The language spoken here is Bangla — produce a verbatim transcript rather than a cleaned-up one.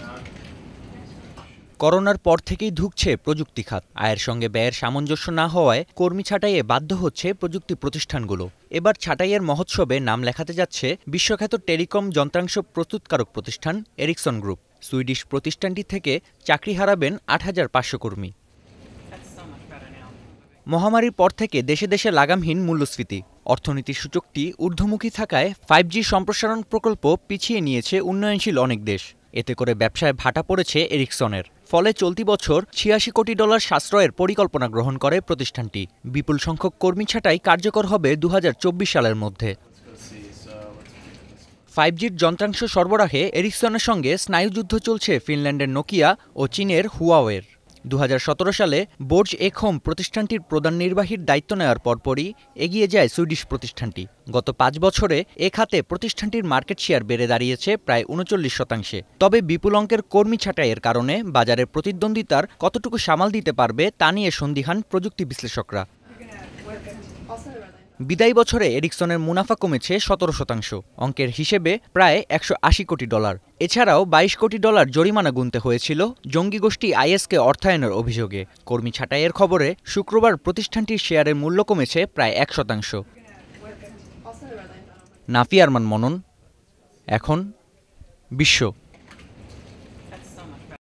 করোনার পর থেকেই ধুঁকছে প্রযুক্তি খাত। আয়ের সঙ্গে ব্যয়ের সামঞ্জস্য না হওয়ায় কর্মী ছাঁটাইয়ে বাধ্য হচ্ছে প্রযুক্তি প্রতিষ্ঠানগুলো। এবার ছাঁটাইয়ের মহোৎসবে নাম লেখাতে যাচ্ছে বিশ্বখ্যাত টেলিকম যন্ত্রাংশ প্রস্তুতকারক প্রতিষ্ঠান এরিকসন গ্রুপ। সুইডিশ প্রতিষ্ঠানটি থেকে চাকরি হারাবেন আট হাজার পাঁচশো কর্মী। মহামারীর পর থেকে দেশে দেশে লাগামহীন মূল্যস্ফীতি, অর্থনীতির সূচকটি ঊর্ধ্বমুখী থাকায় ফাইভ জি সম্প্রসারণ প্রকল্প পিছিয়ে নিয়েছে উন্নয়নশীল অনেক দেশ। এতে করে ব্যবসায় ভাটা পড়েছে এরিকসনের। ফলে চলতি বছর ছিয়াশি কোটি ডলার সাশ্রয়ের পরিকল্পনা গ্রহণ করে প্রতিষ্ঠানটি। বিপুল সংখ্যক কর্মী ছাঁটাই কার্যকর হবে দু হাজার চব্বিশ সালের মধ্যে। ফাইভ জির যন্ত্রাংশ সরবরাহে এরিকসনের সঙ্গে স্নায়ুযুদ্ধ চলছে ফিনল্যান্ডের নোকিয়া ও চীনের হুয়াওয়ের। দু হাজার সতেরো সালে বোর্জ একহোম প্রতিষ্ঠানটির প্রধান নির্বাহীর দায়িত্ব নেওয়ার পরপরই এগিয়ে যায় সুইডিশ প্রতিষ্ঠানটি। গত পাঁচ বছরে এ খাতে প্রতিষ্ঠানটির মার্কেট শেয়ার বেড়ে দাঁড়িয়েছে প্রায় উনচল্লিশ শতাংশে। তবে বিপুল অঙ্কের কর্মী ছাঁটাইয়ের কারণে বাজারের প্রতিদ্বন্দ্বিতার কতটুকু সামাল দিতে পারবে তা নিয়ে সন্দিহান প্রযুক্তি বিশ্লেষকরা। বিদায়ী বছরে এরিকসনের মুনাফা কমেছে সতেরো শতাংশ, অঙ্কের হিসেবে প্রায় একশো আশি কোটি ডলার। এছাড়াও বাইশ কোটি ডলার জরিমানা গুনতে হয়েছিল জঙ্গি গোষ্ঠী আইএসকে অর্থায়নের অভিযোগে। কর্মী ছাঁটাইয়ের খবরে শুক্রবার প্রতিষ্ঠানটির শেয়ারের মূল্য কমেছে প্রায় এক শতাংশ। নাফি আরমান মনন, এখন বিশ্ব।